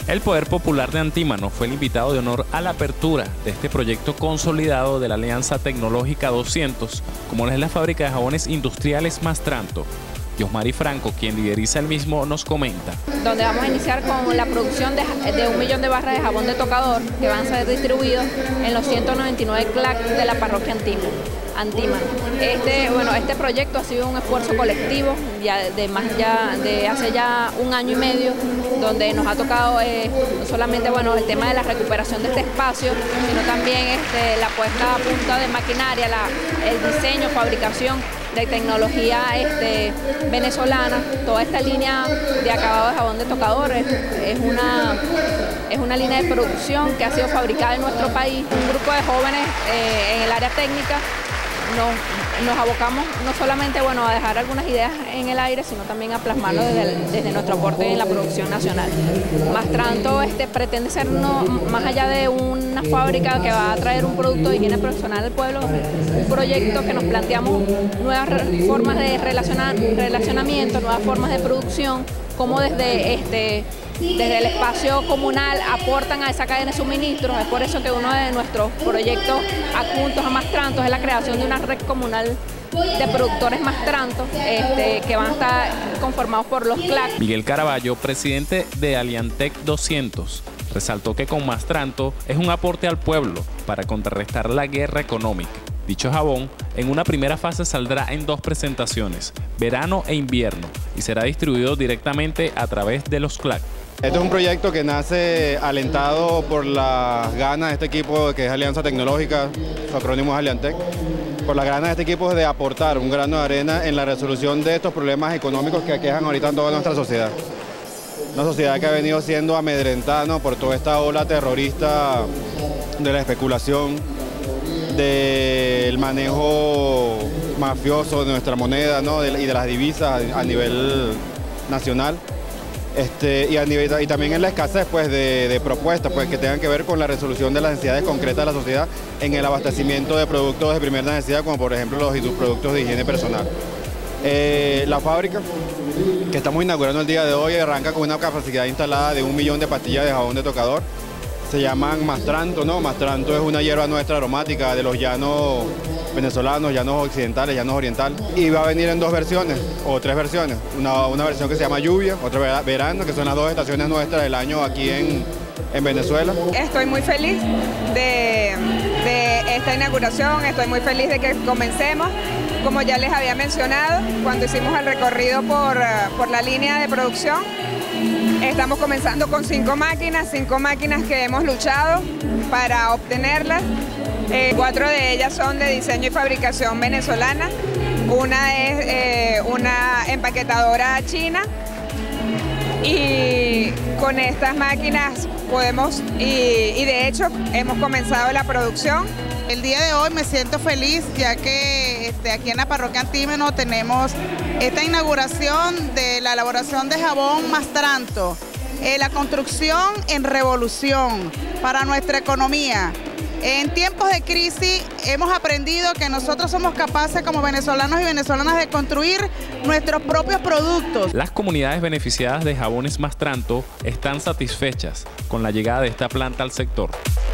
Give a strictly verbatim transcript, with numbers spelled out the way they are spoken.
El Poder Popular de Antímano fue el invitado de honor a la apertura de este proyecto consolidado de la Alianza Tecnológica doscientos, como es la fábrica de jabones industriales Mastranto. Yosmari Franco, quien lideriza el mismo, nos comenta. Donde vamos a iniciar con la producción de, de un millón de barras de jabón de tocador que van a ser distribuidos en los ciento noventa y nueve C L A C de la parroquia Antímano. Antímano. Este, bueno, este proyecto ha sido un esfuerzo colectivo ya de, más ya, de hace ya un año y medio, donde nos ha tocado eh, no solamente bueno, el tema de la recuperación de este espacio, sino también este, la puesta a punta de maquinaria, la, el diseño, fabricación de tecnología este, venezolana. Toda esta línea de acabado de jabón de tocador es, es, una, es una línea de producción que ha sido fabricada en nuestro país. Un grupo de jóvenes eh, en el área técnica nos, nos abocamos no solamente bueno, a dejar algunas ideas en el aire, sino también a plasmarlo desde, el, desde nuestro aporte en la producción nacional. Mastranto este, pretende ser, no, más allá de una fábrica que va a traer un producto de higiene profesional al pueblo, un proyecto que nos planteamos nuevas formas de relacionar, relacionamiento, nuevas formas de producción, como desde este desde el espacio comunal aportan a esa cadena de suministro. Es por eso que uno de nuestros proyectos adjuntos a Mastranto es la creación de una red comunal de productores Mastranto este, que van a estar conformados por los C L A C. Miguel Caraballo, presidente de Aliantec doscientos, resaltó que con Mastranto es un aporte al pueblo para contrarrestar la guerra económica. Dicho jabón, en una primera fase saldrá en dos presentaciones, verano e invierno, y será distribuido directamente a través de los C L A C. Este es un proyecto que nace alentado por las ganas de este equipo que es Alianza Tecnológica, su acrónimo es Aliantec, por las ganas de este equipo de aportar un grano de arena en la resolución de estos problemas económicos que aquejan ahorita en toda nuestra sociedad. Una sociedad que ha venido siendo amedrentada, ¿no?, por toda esta ola terrorista de la especulación, del manejo mafioso de nuestra moneda, ¿no?, y de las divisas a nivel nacional. Este, y, a nivel, y también en la escasez pues, de, de propuestas pues, que tengan que ver con la resolución de las necesidades concretas de la sociedad en el abastecimiento de productos de primera necesidad, como por ejemplo los productos de higiene personal. Eh, la fábrica que estamos inaugurando el día de hoy arranca con una capacidad instalada de un millón de pastillas de jabón de tocador. Se llaman Mastranto, ¿no? Mastranto es una hierba nuestra aromática de los llanos venezolanos, llanos occidentales, llanos orientales. Y va a venir en dos versiones, o tres versiones. Una, una versión que se llama lluvia, otra verano, que son las dos estaciones nuestras del año aquí en, en Venezuela. Estoy muy feliz de, de esta inauguración, estoy muy feliz de que comencemos. Como ya les había mencionado, cuando hicimos el recorrido por, por la línea de producción, estamos comenzando con cinco máquinas, cinco máquinas que hemos luchado para obtenerlas. Eh, cuatro de ellas son de diseño y fabricación venezolana, una es eh, una empaquetadora china, y con estas máquinas podemos, y, y de hecho hemos comenzado la producción. El día de hoy me siento feliz ya que este, aquí en la parroquia Antímano tenemos esta inauguración de la elaboración de jabón Mastranto, eh, la construcción en revolución para nuestra economía. En tiempos de crisis hemos aprendido que nosotros somos capaces como venezolanos y venezolanas de construir nuestros propios productos. Las comunidades beneficiadas de jabones Mastranto están satisfechas con la llegada de esta planta al sector.